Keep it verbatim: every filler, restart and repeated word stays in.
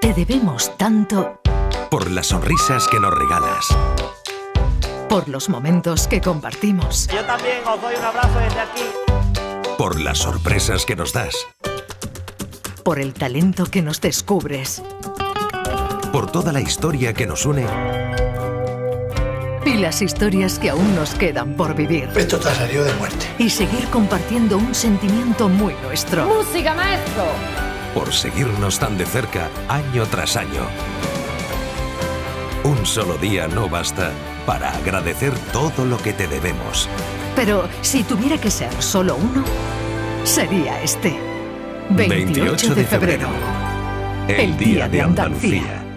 Te debemos tanto. Por las sonrisas que nos regalas. Por los momentos que compartimos. Yo también os doy un abrazo desde aquí. Por las sorpresas que nos das. Por el talento que nos descubres. Por toda la historia que nos une. Y las historias que aún nos quedan por vivir. Esto te ha salido de muerte. Y seguir compartiendo un sentimiento muy nuestro. ¡Música, maestro! Por seguirnos tan de cerca, año tras año. Un solo día no basta para agradecer todo lo que te debemos. Pero si tuviera que ser solo uno, sería este. veintiocho de febrero. El Día de Andalucía.